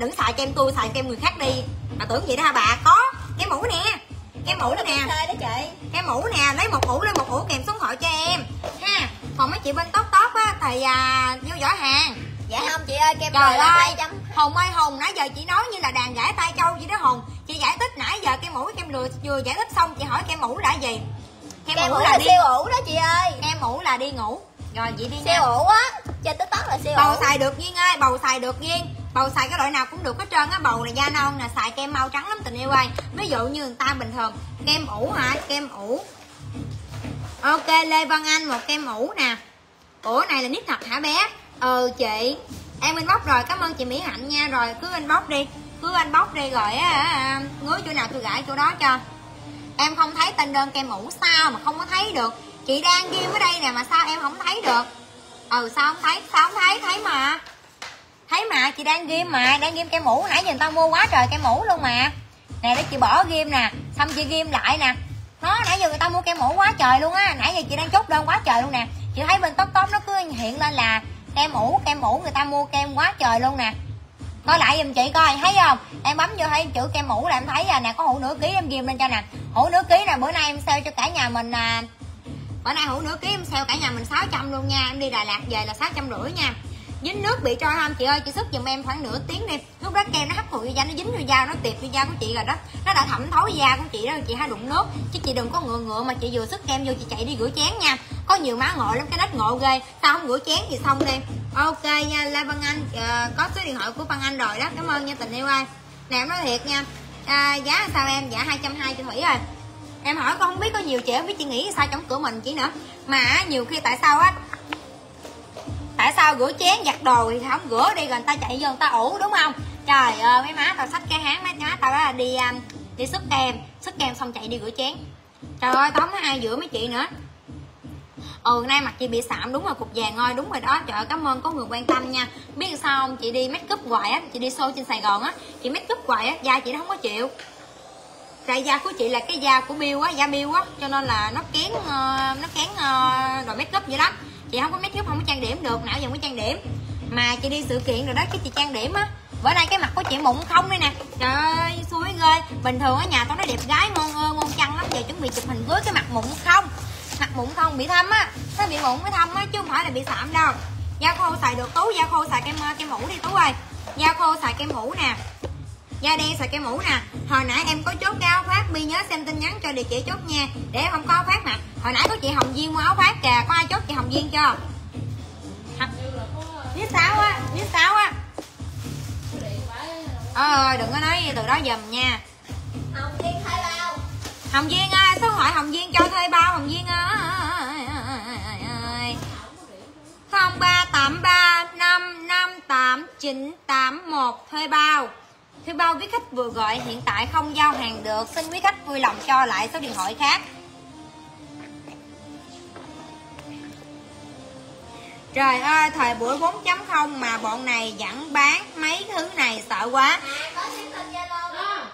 đừng xài kem tôi, xài kem người khác đi. Bà tưởng vậy đó hả bà? Có cái mũ nè, cái mũ nè, đó chị. cái mũ nè, lấy một mũ lên một mũ kèm số điện thoại cho em ha. Còn mấy chị bên top á thì vô giỏ hàng. Dạ không chị ơi, kem trời ơi chấm. Hùng ơi, Hùng nãy giờ chị nói như là đàn gãi tay châu vậy đó Hùng. Chị giải thích nãy giờ kem mũ kem lừa, vừa giải thích xong chị hỏi kem mũ là gì? Kem mũ là siêu ủ đó chị ơi. Kem mũ là đi ngủ. Rồi chị đi siêu ủ á, trên TikTok là siêu ủ. Bầu xài được Duyên ơi, bầu xài được Duyên. Bầu xài cái loại nào cũng được hết trơn á. Bầu này da non nè, xài kem mau trắng lắm tình yêu ơi. Ví dụ như người ta bình thường kem ủ hả, kem ủ. Ok, Lê Văn Anh một kem ủ nè. Ủa này là nick thật hả bé? Ừ chị, em inbox rồi, cảm ơn chị Mỹ Hạnh nha. Rồi cứ inbox đi, rồi ngứa chỗ nào tôi gãi chỗ đó cho. Em không thấy tên đơn kem ủ sao mà không có thấy được? Chị đang ghi ở đây nè mà sao em không thấy được? Sao không thấy? Thấy mà, chị đang ghim mà, đang ghim kem mũ. Nãy giờ người ta mua quá trời kem mũ luôn mà. Nè để chị bỏ ghim nè, xong chị ghim lại nè. Đó, nãy giờ người ta mua kem mũ quá trời luôn á. Nãy giờ chị đang chốt đơn quá trời luôn nè. Chị thấy bên top nó cứ hiện lên là kem mũ người ta mua kem quá trời luôn nè. Coi lại giùm chị coi, thấy không? Em bấm vô thấy chữ kem mũ là em thấy rồi nè, có hũ nửa ký em ghim lên cho nè. Hũ nửa ký nè, bữa nay em sale cho cả nhà mình bữa nay hũ nửa ký em sale cả nhà mình 600 luôn nha. Em đi Đà Lạt về là 650 nha. Dính nước bị trôi không chị ơi? Chị sức giùm em khoảng nửa tiếng đi. Lúc đó kem nó hấp thụ vô da, nó dính vô da, nó tiệp vô da của chị rồi đó. Nó đã thẩm thấu da của chị đó, chị hay đụng nước. Chứ chị đừng có ngựa mà chị vừa sức kem vô chị chạy đi rửa chén nha. Có nhiều má ngộ lắm, cái nết ngộ ghê. Sao không rửa chén gì xong đi. Ok nha, Lê Văn Anh có số điện thoại của Văn Anh rồi đó. Cảm ơn nha tình yêu ơi. Nè em nói thiệt nha. Giá sao em? Dạ 220 chị Thủy ơi. Em hỏi con không biết, có nhiều chị không biết chị nghĩ sao trong cửa mình chị nữa. Mà nhiều khi tại sao rửa chén giặt đồ thì không rửa đi, rồi người ta chạy vô người ta ủ đúng không? Trời ơi mấy má tao xách cái háng, mấy má tao đó là đi xức kem xong chạy đi rửa chén. Trời ơi tao không có ai rửa mấy chị nữa. Nay mặt chị bị sạm đúng rồi, cục vàng ơi, đúng rồi đó. Trời ơi cảm ơn có người quan tâm nha. Biết sao không, chị đi make up hoài á, chị đi show trên Sài Gòn á, chị make up hoài á, da chị nó không có chịu. Tại da của chị là cái da của Bill á, da Bill á, cho nên là nó kén rồi make up vậy đó. Chị không có make up, không có trang điểm được, nào giờ mới trang điểm. Mà chị đi sự kiện rồi đó, cái chị trang điểm á. Bữa nay cái mặt của chị mụn không đây nè. Trời ơi xui ghê. Bình thường ở nhà tao nói đẹp gái ngon chăng lắm, giờ chuẩn bị chụp hình cưới cái mặt mụn không. Mặt mụn không, bị thâm á. Nó bị mụn mới thâm á chứ không phải là bị sạm đâu. Da khô xài được Tú, da khô xài kem mũ đi Tú ơi. Da khô xài kem mũ nè. Da đen xài kem mũ nè. Hồi nãy em có chốt cái áo khoác, Bi nhớ xem tin nhắn cho địa chỉ chốt nha. Để em không có áo khoác mà. Hồi nãy có chị Hồng Duyên mua áo khoác kìa, có ai chốt chị Hồng Duyên chưa? Biết sao á. Đừng có nói từ đó giùm nha. Hồng Duyên thuê bao. Hồng Duyên ơi, số hỏi Hồng Duyên cho thuê bao Hồng Duyên ơi. 0383558981 thuê bao. Thuê bao quý khách vừa gọi hiện tại không giao hàng được, xin quý khách vui lòng cho lại số điện thoại khác. Trời ơi, thời buổi 4.0 mà bọn này vẫn bán mấy thứ này sợ quá. Có nhắn tin Zalo không?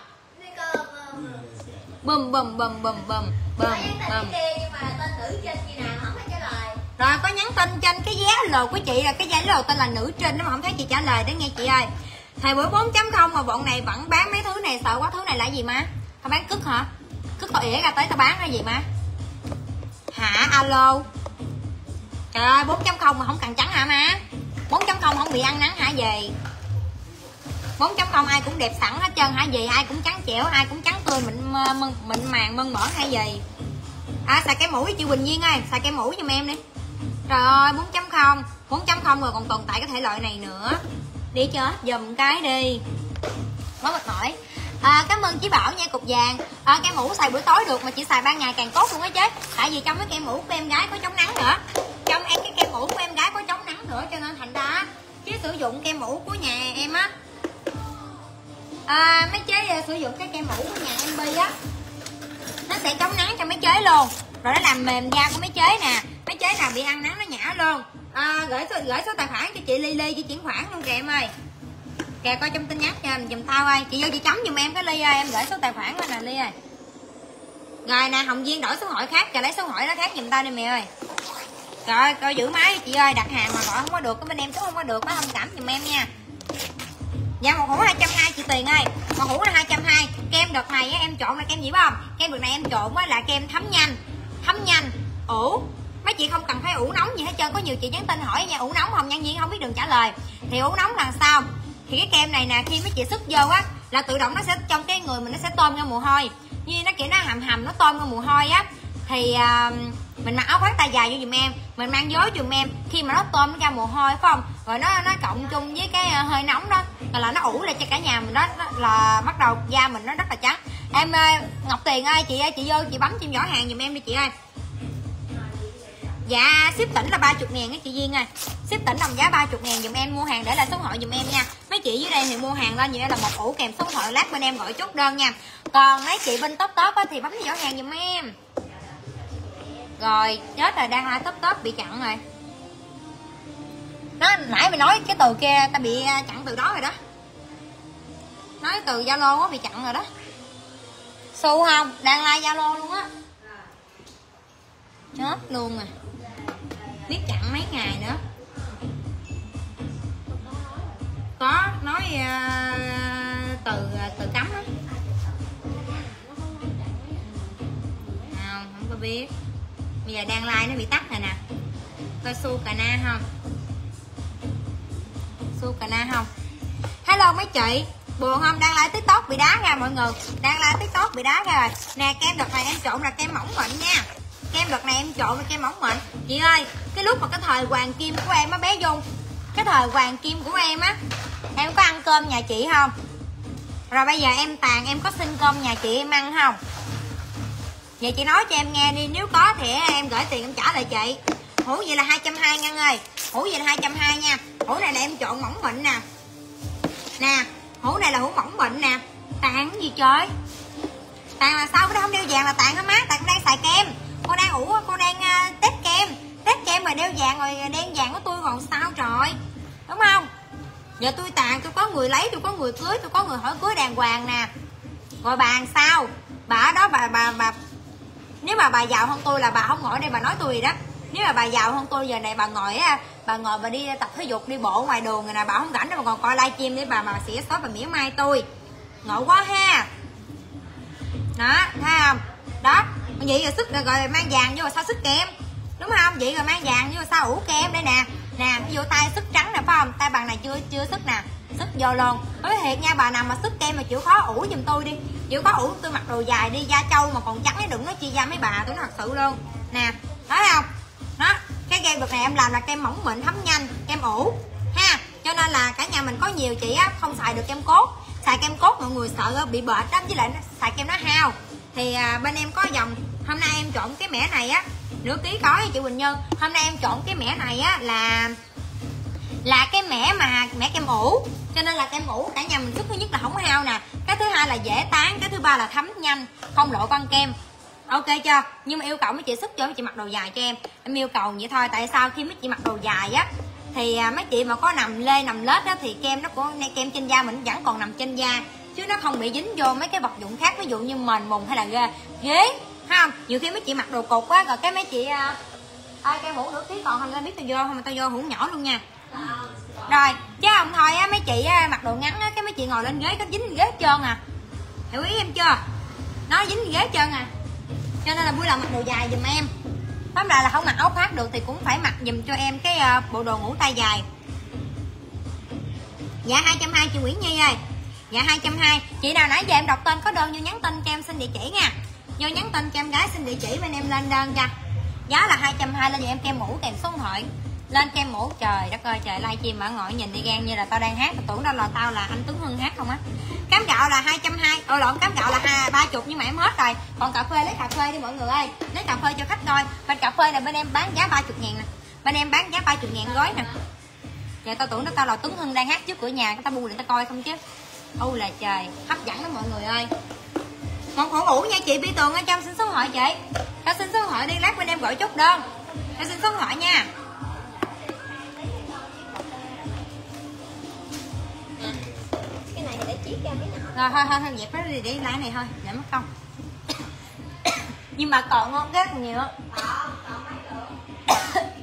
Bùm. Có nhắn tin kia nhưng mà tên nữ trên chị nào không thấy trả lời. Rồi có nhắn tin trên cái giá lồ của chị là cái giá lồ tên là nữ trinh mà không thấy chị trả lời. Để nghe chị ơi. Thời buổi 4.0 mà bọn này vẫn bán mấy thứ này sợ quá. Thứ này là gì má? Tao bán cứt hả? Cứt tao ỉa ra tới tao bán cái gì má? Hả alo? Trời ơi 4.0 mà không cần trắng hả má? 4.0 không bị ăn nắng hả gì? 4.0 ai cũng đẹp sẵn hết trơn hả gì? Ai cũng trắng trẻo, ai cũng trắng tươi mịn màng mơn mởn hay gì? Xài cái mũi chị Quỳnh Duyên ơi, xài cái mũi giùm em đi. Trời ơi 4.0 rồi còn tồn tại cái thể loại này nữa. Đi chết giùm cái đi. Quá mệt mỏi. Cảm ơn chị Bảo nha cục vàng. Kem mũ xài buổi tối được mà chị xài ban ngày càng tốt luôn á chứ. Tại vì trong cái kem mũ của em gái có chống nắng nữa. Trong cái kem mũ của em gái có chống nắng nữa cho nên thành ra chứ sử dụng kem mũ của nhà em á. Mấy chế sử dụng cái kem mũ của nhà em Bi á, nó sẽ chống nắng cho mấy chế luôn. Rồi nó làm mềm da của mấy chế nè. Mấy chế nào bị ăn nắng nó nhả luôn. Gửi số tài khoản cho chị Ly chị chuyển khoản luôn kìa em ơi. Kìa coi trong tin nhắn cho giùm tao ơi. Chị vô chị chấm giùm em cái Ly ơi, em gửi số tài khoản lên nè Ly ơi. Rồi nè Hồng Duyên đổi số hỏi khác, kìa lấy số hỏi đó khác giùm tao đi mẹ ơi. Rồi coi giữ máy chị ơi, đặt hàng mà gọi không có được, cái bên em số không có được, bác thông cảm giùm em nha. Dạ một hũ 220 chị Tuyền ơi. Một hũ là 220. Kem đợt này em trộn là kem gì biết không? Kem đợt này em trộn là kem thấm nhanh, ủ. Mấy chị không cần phải ủ nóng gì hết trơn. Có nhiều chị nhắn tin hỏi nha, ủ nóng không? Nhân viên không biết đường trả lời. Thì ủ nóng là sao? Thì cái kem này nè, khi mấy chị sức vô á là tự động nó sẽ trong cái người mình nó sẽ tôm ra mồ hôi. Như nó kiểu nó hầm nó tôm ra mồ hôi á. Thì mình mặc áo khoác tay dài vô dùm em, mình mang gió dùm em, khi mà nó tôm nó ra mồ hôi phải không, rồi nó cộng chung với cái hơi nóng đó là nó ủ lại cho cả nhà mình đó, là bắt đầu da mình nó rất là trắng. Em Ngọc Tiền ơi, chị ơi, chị vô chị bấm trên giỏ hàng dùm em đi chị ơi. Dạ ship tỉnh là 30.000 á chị Duyên ơi. Ship tỉnh đồng giá 30.000 dùm em. Mua hàng để lại số điện thoại dùm em nha. Mấy chị dưới đây thì mua hàng lên như là một ủ kèm số điện thoại, lát bên em gọi chốt đơn nha. Còn mấy chị bên top á thì bấm giỏ hàng dùm em. Rồi chết rồi, đang like top bị chặn rồi. Nó nãy mình nói cái từ kia ta bị chặn từ đó rồi đó. Nói từ Zalo á bị chặn rồi đó. Su không? Đang like Zalo luôn á. Chết luôn rồi. Biết chặn mấy ngày nữa. Có nói từ cấm á. Không có biết. Bây giờ đang like nó bị tắt rồi nè. Coi su cà na không? Su cà na không? Hello mấy chị, buồn không? Đang like TikTok bị đá ra mọi người. Đang like TikTok bị đá ra rồi. Nè kem đợt này em trộn là kem mỏng mịn nha. Kem đợt này em trộn là kem mỏng mịn. Chị ơi, cái lúc mà cái thời hoàng kim của em á bé Dung, cái thời hoàng kim của em á, em có ăn cơm nhà chị không? Rồi bây giờ em tàn em có xin cơm nhà chị em ăn không? Vậy chị nói cho em nghe đi, nếu có thì em gửi tiền em trả lại chị. Hũ vậy là 220 ngân ơi. Hũ vậy là 220 nha. Hũ này là em trộn mỏng mịn nè. Nè, hũ này là hũ mỏng mịn nè. Tàn cái gì trời? Tàn là sao? Cái đó không đeo vàng là tàn hả má? Tàn đang xài kem. Cô đang cô đang test kem. Test kem mà đeo vàng rồi đen vàng của tôi còn sao trời? Đúng không? Giờ tôi tàn, tôi có người lấy, tôi có người cưới, tôi có người hỏi cưới đàng hoàng nè. Rồi bà làm sao? Bà ở đó bà nếu mà bà giàu hơn tôi là bà không ngồi đây bà nói tôi gì đó. Nếu mà bà giàu hơn tôi giờ này bà ngồi bà đi tập thể dục đi bộ ngoài đường rồi nè, bà không rảnh đâu mà còn coi livestream để bà xỉa xót bà mỉa mai tôi. Ngộ quá ha. Đó, thấy không? Đó, vậy rồi sức rồi mang vàng vô rồi sao sức kem. Đúng không? Vậy rồi mang vàng vô rồi sao ủ kem đây nè. Nè, vô tay sức trắng nè phải không? Tay bằng này chưa sức nè. Sức vô luôn. Nói thiệt nha, bà nào mà sức kem mà chịu khó ủ giùm tôi đi. Chịu khó ủ tôi mặc đồ dài đi, da trâu mà còn trắng ấy, đừng nói chi da mấy bà, tôi nói thật sự luôn. Nè, thấy không? Đó, cái kem đợt này em làm là kem mỏng mịn thấm nhanh, kem ủ ha. Cho nên là cả nhà mình có nhiều chị á không xài được kem cốt. Xài kem cốt mọi người sợ bị bệt lắm, với lại xài kem nó hao. Thì bên em có dòng, hôm nay em trộn cái mẻ này á, nửa ký có chị Quỳnh Nhân. Hôm nay em trộn cái mẻ này á là cái mẻ kem ủ, cho nên là kem ủ cả nhà mình sức thứ nhất là không hao nè, cái thứ hai là dễ tán, cái thứ ba là thấm nhanh, không lộ con kem. Ok chưa? Nhưng mà yêu cầu mấy chị sức cho mấy chị mặc đồ dài cho em yêu cầu vậy thôi. Tại sao khi mấy chị mặc đồ dài á thì mấy chị mà có nằm lê nằm lết á thì kem nó của kem trên da mình vẫn còn nằm trên da, chứ nó không bị dính vô mấy cái vật dụng khác, ví dụ như mền mùng hay là ghế không. Nhiều khi mấy chị mặc đồ cục á, rồi cái mấy chị cái hũ nửa ký còn không, ra biết tao vô không, tao vô hũ nhỏ luôn nha. Rồi chứ không thôi á mấy chị mặc đồ ngắn á, cái mấy chị ngồi lên ghế có dính ghế hết trơn à, hiểu ý em chưa? Nó dính ghế hết trơn à, cho nên là buổi lần mặc đồ dài giùm em. Tóm lại là không mặc áo khoác được thì cũng phải mặc giùm cho em cái bộ đồ ngủ tay dài. Dạ 220 chị Nguyễn Nhi ơi. Dạ 220. Chị nào nãy giờ em đọc tên có đơn vô nhắn tin cho em xin địa chỉ nha. Vô nhắn tin cho em gái xin địa chỉ bên em lên đơn cho. Giá là 220 lên cho em kem mũ kèm số điện thoại. Lên kem mũ, trời đất ơi trời, livestream mà ngồi nhìn đi gan như là tao đang hát, tao tưởng đâu là tao là anh Tuấn Hưng hát không á. Cám gạo là 220, lộn, cám gạo là 30 nhưng mà em hết rồi. Còn cà phê lấy cà phê đi mọi người ơi. Lấy cà phê cho khách coi. Bên cà phê này bên em bán giá 30.000 nè. Bên em bán giá 30.000 gói nè. Trời, tao tưởng đó tao là Tuấn Hưng đang hát trước cửa nhà, tao bu để tao coi không chứ. Ôi là trời, hấp dẫn lắm mọi người ơi. Một hũ ủ nha chị Bi Tường ơi, cho em xin số điện thoại chị. Cho xin số điện thoại đi, lát bên em gọi chốt đơn. Cho xin số điện thoại nha. Cái này thì để chiết ra mấy nọ. Rồi thôi dẹp nó đi, để lại này thôi, để mất công. Nhưng mà còn ngon rất nhiều.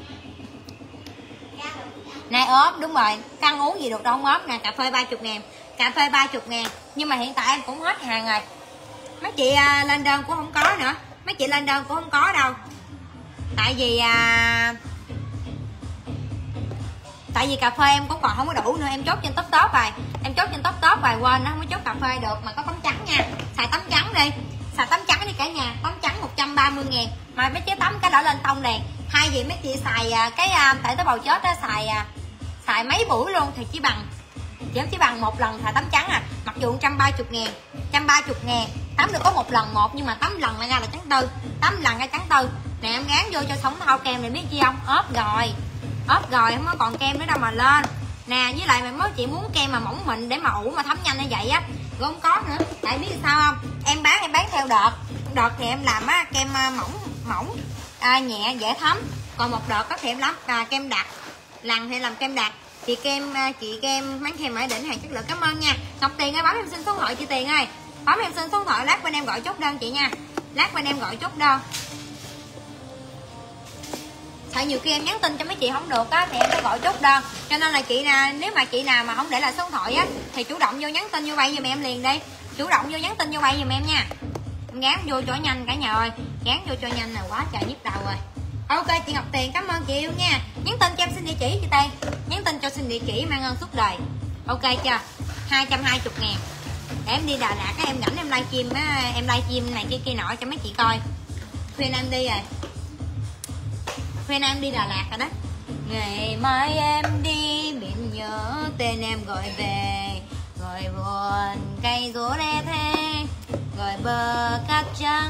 Này ốp, đúng rồi, căng uống gì được đâu không ốp nè. Cà phê 30.000. Cà phê 30.000. Nhưng mà hiện tại em cũng hết hàng rồi. Mấy chị lên đơn cũng không có nữa. Mấy chị lên đơn cũng không có đâu. Tại vì cà phê em cũng còn không có đủ nữa. Em chốt trên top rồi. Em chốt trên top rồi, quên nó không có chốt cà phê được. Mà có tấm trắng nha. Xài tấm trắng đi. Xài tấm trắng đi cả nhà. Tấm trắng 130.000. Mà mấy chế tấm cái đỏ lên tông đèn. Thay vì mấy chị xài cái tại tế bào chết đó, xài mấy buổi luôn thì chỉ bằng một lần xài tấm trắng à. Mặc dù 130.000, 130.000 tắm được có một lần một, nhưng mà tắm lần lại ra là trắng tư, tắm lần ra trắng tư nè. Em gán vô cho sống thau kem này biết chi không, ốp rồi không có còn kem nữa đâu mà lên nè. Với lại mới chị muốn kem mà mỏng mịn để mà ủ mà thấm nhanh như vậy á, rồi không có nữa. Tại biết sao không, em bán theo đợt thì em làm á kem mỏng nhẹ dễ thấm. Còn một đợt có thì em làm kem đặc, lần thì làm kem đặc. Chị kem bán kem Mỹ Đỉnh hàng chất lượng, cảm ơn nha. Ngọc Tiền ơi, bấm em xin số điện thoại chị Tiền ơi, bấm em xin số điện thoại, lát bên em gọi chốt đơn chị nha, lát bên em gọi chốt đơn. Tại nhiều khi em nhắn tin cho mấy chị không được á thì em phải gọi chốt đơn, cho nên là nếu mà chị nào mà không để lại số điện thoại á thì chủ động vô nhắn tin vô bay giùm em liền đi, chủ động vô nhắn tin vô bay giùm em nha. Em gán vô cho nhanh cả nhà ơi, gán vô cho nhanh là quá trời nhức đầu rồi. Ok chị Ngọc Tiền, cảm ơn chị yêu nha. Nhắn tin cho em xin địa chỉ chị Tiền, nhắn tin cho xin địa chỉ mang ơn suốt đời. Ok chưa, 220.000. Để em đi Đà Lạt á, em rảnh em livestream á, em livestream này kia nọ cho mấy chị coi. Khuyên em đi rồi, khuyên em đi Đà Lạt rồi đó. Ngày mai em đi biển nhớ tên em gọi về, gọi buồn cây rúa lê thê, gọi bờ cát trắng.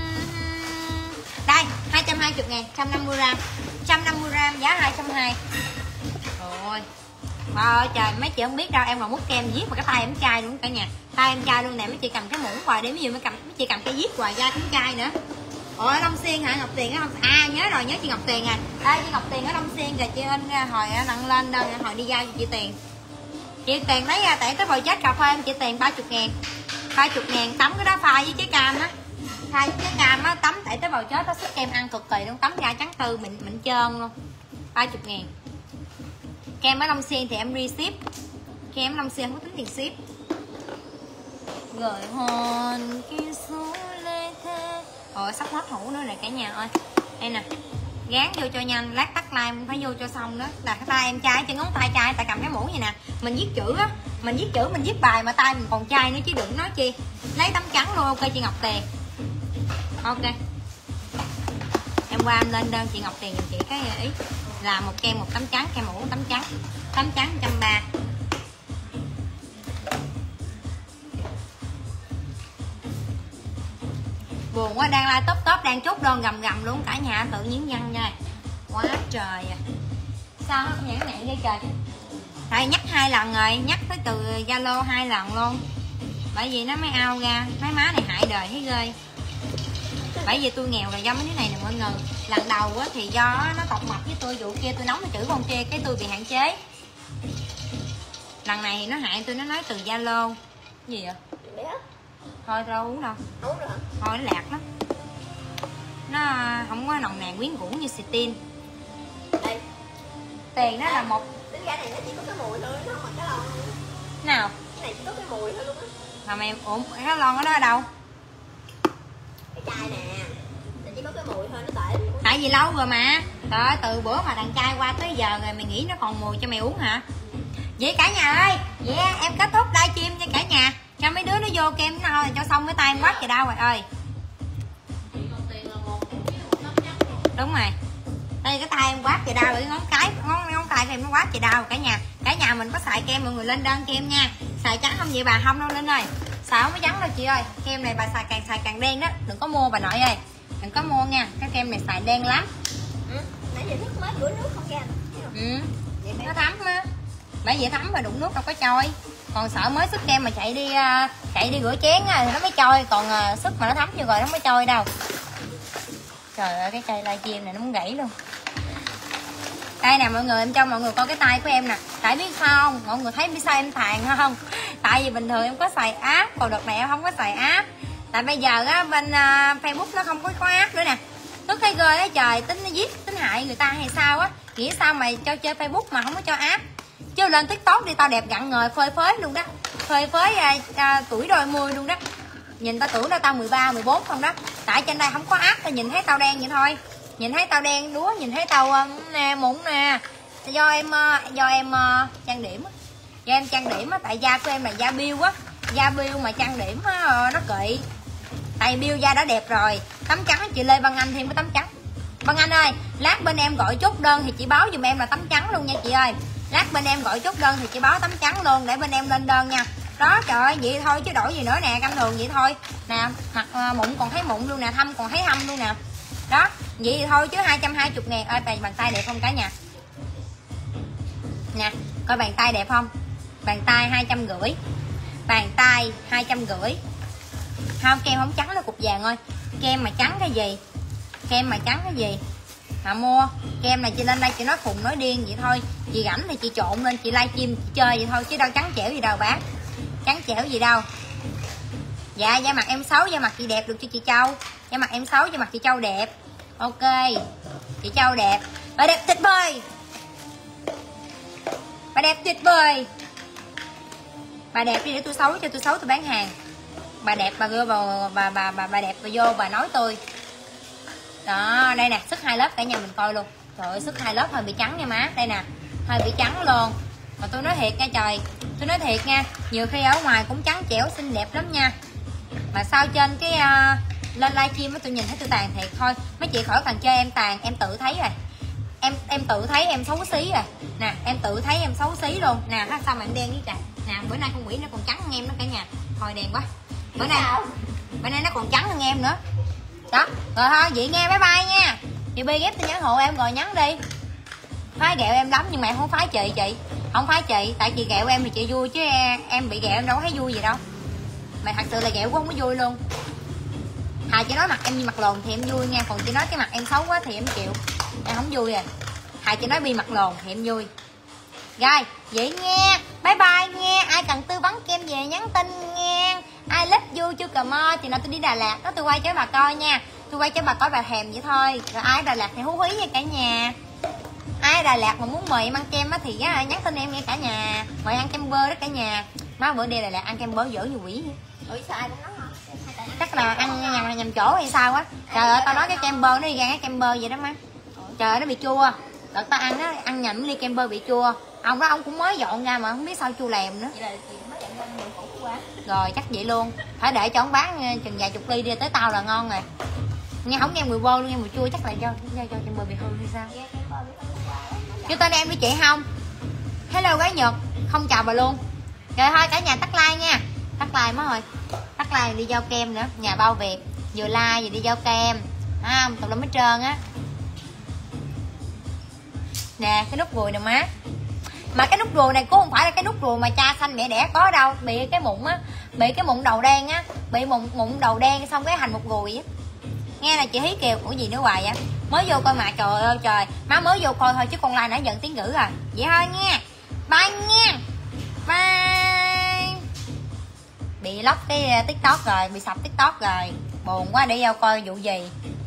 Đây 220.000, 150g, 150g giá 220. Rồi trời trời, mấy chị không biết đâu, em còn múc kem viết mà cái tay em chai luôn cả nhà, tay em chai luôn nè. Mấy chị cầm cái muỗng hoài để ví dụ mấy chị cầm cái viết hoài ra cũng chai nữa. Ủa Long Xuyên hả, Ngọc Tiền á không? À nhớ rồi, nhớ chị Ngọc Tiền à. Đây chị Ngọc Tiền ở Long Xuyên rồi, chị Anh hồi nặng lên đâu, hồi đi giao cho chị Tiền. Chị Tiền lấy ra tại cái bồi chết cà phê em, chị Tiền 30.000, 30.000 tắm cái đó pha với trái cam á, pha với trái cam á, tắm tại tới bầu chết nó sức kem ăn cực kỳ luôn, tắm ra trắng tư mịn trơn luôn. 30.000. Kem ở Long Xuyên thì em ship, kem ở Long Xuyên không có tính tiền ship. Gửi hồn kia số lê thế. Rồi sắp hết hũ nữa này cả nhà ơi. Đây nè, gán vô cho nhanh, lát tắt like phải vô cho xong đó. Là cái tay em chai, chân ngón tay chai, tại cầm cái muỗng vậy nè. Mình viết chữ á, mình viết bài mà tay mình còn chai nữa chứ đừng nói chi. Lấy tấm trắng luôn. Ok chị Ngọc Tiền. Ok. Em qua em lên đơn chị Ngọc Tiền giùm chị cái ý là một kem một tấm trắng, kem mũ tấm trắng. Tấm trắng 130. Buồn quá, đang like top đang chốt đơn gầm luôn cả nhà, tự nhiên nhăn nha. Quá trời à. Sao không nhãn nạn ghê trời. Tại nhắc 2 lần rồi, nhắc tới từ Zalo 2 lần luôn. Bởi vì nó mới ao ra, mấy má này hại đời thấy ghê. Bởi vì tôi nghèo là do mấy đứa này nè mọi người. Lần đầu á thì do nó tọc mập với tôi, vụ kia tôi nóng nó chửi con kia, cái tôi bị hạn chế. Lần này nó hại tôi, nó nói từ Zalo. Gì vậy? Thôi đâu uống đâu. Uống rồi hả? Thôi nó lạc lắm. Nó không có nồng nàn quyến rũ như Stin. Đây. Tiền nó là một. Tính ra này nó chỉ có cái mùi thôi, nó không còn cái lon. Nào? Cái này chỉ có cái mùi thôi luôn á. Mà mày ủa cái lon ở đó ở đâu? Cái chai nè. Nó chỉ có cái mùi thôi, nó tệ. Tại vì lâu rồi mà. Trời ơi, từ bữa mà đàn trai qua tới giờ rồi mày nghĩ nó còn mùi cho mày uống hả? Vậy cả nhà ơi, vậy em kết thúc livestream nha cả nhà. Cho mấy đứa nó vô kem nó thôi cho xong cái tay em quát vậy đâu rồi ơi. Đúng rồi. Đây cái tay em quát vậy đâu rồi, ngón tay em nó quát vậy đâu cả nhà. Cả nhà mình có xài kem mọi người lên đơn kem nha. Xài trắng không vậy bà không đâu Linh ơi. Xài không có trắng đâu chị ơi. Kem này bà xài càng đen đó, đừng có mua bà nội ơi. Đừng có mua nha, cái kem này xài đen lắm. Nãy giờ nước mới rửa nước không ra. Nó thấm á. Bởi vậy thấm mà đụng nước đâu có trôi. Còn sợ mới sức kem mà chạy đi rửa chén á thì nó mới trôi, còn sức mà nó thấm vô rồi nó mới trôi đâu. Trời ơi cái cây livestream này nó muốn gãy luôn. Đây nè mọi người, em cho mọi người coi cái tay của em nè. Tại biết sao không? Mọi người thấy biết sao em tàn không? Tại vì bình thường em có xài app, còn đợt này em không có xài app. Tại bây giờ á bên Facebook nó không có app nữa nè. Tức thấy ghê á trời, tính nó giết, tính hại người ta hay sao á. Nghĩ sao mày cho chơi Facebook mà không có cho app. chứ lên TikTok đi tao đẹp gặn ngời phơi phới luôn đó, phơi phới tuổi đôi mươi luôn đó, nhìn tao tưởng là tao 13, 14 không đó. Tại trên đây không có áp, tao nhìn thấy tao đen vậy thôi, nhìn thấy tao đen đúa, nhìn thấy tao nè mụn nè, do em trang điểm á, do em trang điểm á, tại da của em là da biêu á, da biêu mà trang điểm á, nó kỵ. Tại biêu da đã đẹp rồi, tấm trắng chị Lê Văn Anh thêm cái tấm trắng. Văn Anh ơi, lát bên em gọi chốt đơn thì chị báo giùm em là tấm trắng luôn nha chị ơi. Lát bên em gọi chốt đơn thì chị báo tấm trắng luôn để bên em lên đơn nha. Đó trời ơi, vậy thôi chứ đổi gì nữa nè, cam thường vậy thôi. Nè, mặt mụn còn thấy mụn luôn nè, thâm còn thấy thâm luôn nè. Đó, vậy thì thôi chứ 220.000 ơi, bàn tay đẹp không cả nhà. Nè, coi bàn tay đẹp không? Bàn tay 250. Bàn tay 250. Không, kem không trắng nó cục vàng thôi. Kem mà trắng cái gì? Kem mà trắng cái gì? Mà mua kem này chị lên đây chị nói khùng nói điên vậy thôi. Chị rảnh thì chị trộn lên chị livestream chị chơi vậy thôi chứ đâu trắng trẻo gì đâu bán. Trắng trẻo gì đâu. Dạ da mặt em xấu, da mặt chị đẹp được cho chị Châu. Da mặt em xấu, da mặt chị Châu đẹp. Ok. Chị Châu đẹp. Bà đẹp tuyệt vời. Bà đẹp tuyệt vời. Bà đẹp đi để tôi xấu cho tôi xấu tôi bán hàng. Bà đẹp bà vô bà đẹp bà vô bà nói tôi. Đó, đây nè, sức 2 lớp cả nhà mình coi luôn. Trời ơi, sức 2 lớp hơi bị trắng nha má. Đây nè, hơi bị trắng luôn. Mà tôi nói thiệt nha trời, tôi nói thiệt nha, nhiều khi ở ngoài cũng trắng trẻo xinh đẹp lắm nha. Mà sao trên cái lên livestream tôi nhìn thấy tôi tàn thiệt thôi. Mấy chị khỏi cần chơi em tàn, em tự thấy rồi. Em tự thấy em xấu xí rồi. Nè, em tự thấy em xấu xí luôn. Nè, sao mà em đen với trời. Nè, bữa nay con quỷ nó còn trắng hơn em đó cả nhà. Thôi đen quá. Bữa nay nó còn trắng hơn em nữa. Đó, rồi thôi vậy nghe, bye bye nha. Chị Bi ghép tin nhắn hộ em rồi nhắn đi. Phái ghẹo em lắm nhưng mà em không phái chị. Không phái chị, tại chị ghẹo em thì chị vui chứ em bị ghẹo em đâu có thấy vui gì đâu. Mà thật sự là ghẹo cũng không có vui luôn. Hà chị nói mặt em như mặt lồn thì em vui nha, còn chị nói cái mặt em xấu quá thì em chịu. Em không vui rồi. Hà chị nói Bi mặt lồn thì em vui. Rồi, vậy nghe. Bye bye nghe. Ai cần tư vấn kem về nhắn tin nghe. Ai love you chưa cờ mơ thì nào tôi đi Đà Lạt đó tôi quay cho bà coi nha. Tôi quay cho bà coi bà thèm vậy thôi. Rồi ai Đà Lạt thì hú hí nha cả nhà. Ai Đà Lạt mà muốn mời em ăn kem á thì nhắn tin em nghe cả nhà. Mời ăn kem bơ đó cả nhà. Má bữa đi Đà Lạt ăn kem bơ dở như quỷ vậy. Ủa sao ai cũng nói không? Chắc là ăn nhầm chỗ hay sao á. Trời ơi tao nói cái kem bơ nó đi ra cái kem bơ vậy đó má. Trời ơi nó bị chua. Đợt tao ăn á, ăn nhầm ly kem bơ bị chua. Ông đó ông cũng mới dọn ra mà không biết sao chua lèm nữa. Vậy là chị mới dọn ra người cũ quá. Rồi chắc vậy luôn. Phải để cho ông bán chừng vài chục ly đi tới tao là ngon rồi. Nghe không nghe mùi bơ luôn, nghe mùi chua chắc là do kem bơ bị hư hay sao. Kêu tên em đi chị không? Hello gái Nhật, không chào bà luôn. Rồi thôi cả nhà tắt like nha. Tắt like má ơi. Tắt like đi giao kem nữa, nhà bao Việt. Vừa like vừa đi giao kem. Không, tụi lum hết trơn á. Nè, cái nút ruồi nè má. Mà cái nút ruồi này cũng không phải là cái nút ruồi mà cha sanh mẹ đẻ có đâu. Bị cái mụn á, bị cái mụn đầu đen á. Bị mụn đầu đen xong cái thành một ruồi á. Nghe là chị Hí kêu, ủa gì nữa hoài vậy? Mới vô coi mà trời ơi trời. Má mới vô coi thôi chứ con like nãy giận tiếng ngữ rồi. Vậy thôi nha. Bye nha. Bye. Bị lóc cái TikTok rồi, bị sập TikTok rồi. Buồn quá, để vô coi vụ gì.